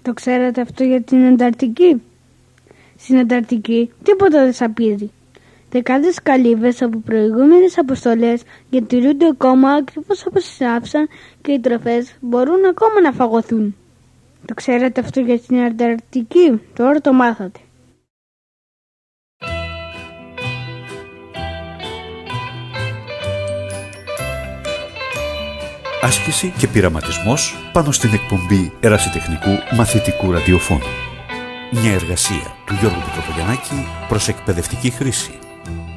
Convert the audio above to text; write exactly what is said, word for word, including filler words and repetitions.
Το ξέρατε αυτό για την Ανταρκτική? Στην Ανταρκτική τίποτα δεν σαπίζει. Δεκάδες καλύβες από προηγούμενες αποστολές διατηρούνται ακόμα ακριβώς όπως συνάψαν και οι τροφές μπορούν ακόμα να φαγωθούν. Το ξέρατε αυτό για την Ανταρκτική? Τώρα το μάθατε. Άσκηση και πειραματισμός πάνω στην εκπομπή ερασιτεχνικού μαθητικού ραδιοφώνου. Μια εργασία του Γιώργου Πιτροπογιαννάκη προς εκπαιδευτική χρήση.